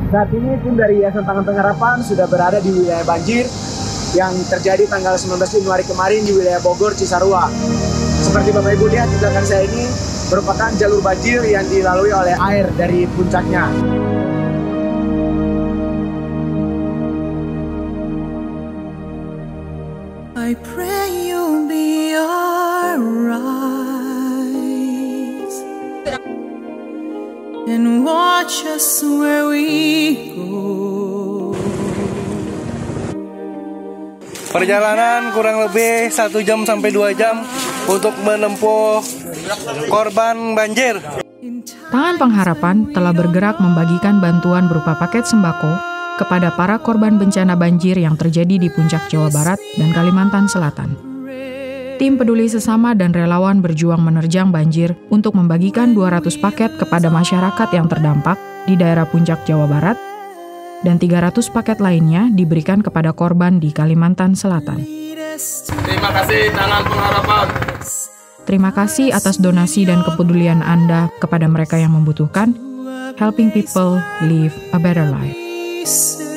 Saat ini tim dari Yayasan Tangan Pengharapan sudah berada di wilayah banjir yang terjadi tanggal 19 Januari kemarin di wilayah Bogor, Cisarua. Seperti Bapak Ibu lihat di belakang saya ini merupakan jalur banjir yang dilalui oleh air dari puncaknya. I pray you'll be alright and watch us where we go. Perjalanan kurang lebih 1 jam sampai 2 jam untuk menempuh korban banjir. Tangan Pengharapan telah bergerak membagikan bantuan berupa paket sembako kepada para korban bencana banjir yang terjadi di puncak Jawa Barat dan Kalimantan Selatan. Tim peduli sesama dan relawan berjuang menerjang banjir untuk membagikan 200 paket kepada masyarakat yang terdampak di daerah puncak Jawa Barat, dan 300 paket lainnya diberikan kepada korban di Kalimantan Selatan. Terima kasih Tangan Pengharapan. Terima kasih atas donasi dan kepedulian Anda kepada mereka yang membutuhkan. Helping people live a better life.